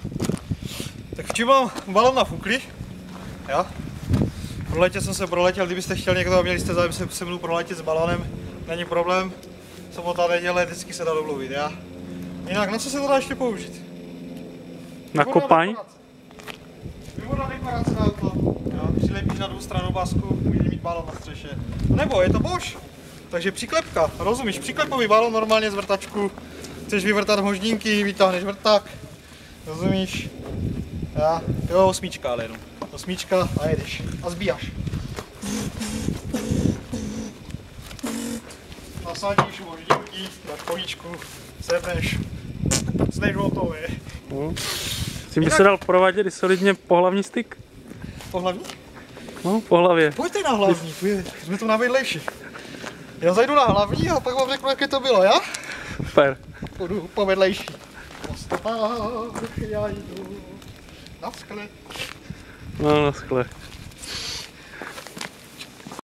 Tak v čím mám balon nafuklý? Jo? Po letě jsem se proletěl, kdybyste chtěl někdo a měli jste zájem se mnou proletět s balonem, není problém. Sobota, neděle, vždycky se dá domluvit, já. Jinak, na co se to dá ještě použít? Na kopaň? Výborná dekorace na auto. Jo, přilepíš na dvoustranou basku, můžeš mít balon na střeše. Nebo je to Bosch. Takže přiklepka, rozumíš? Přiklepový balon normálně z vrtačku. Chceš vyvrtat moždínky, vytáhneš vrták. Rozumíš? Jo, 8, ale jenom. 8 a jedeš. A zbíjáš. Nasadíš moždínky, dáš kolíčku, sepneš. Jsi hotový. S tím by se dal provádět i solidně pohlavní styk. Pohlavní? No, po hlavě. Pojďte na hlavní, jsme tu na vedlejší. Já zajdu na hlavní a pak vám řeknu, jaké to bylo, já? Super. Půjdu po vedlejší. Po stopách já jdu na skle. No, na skle.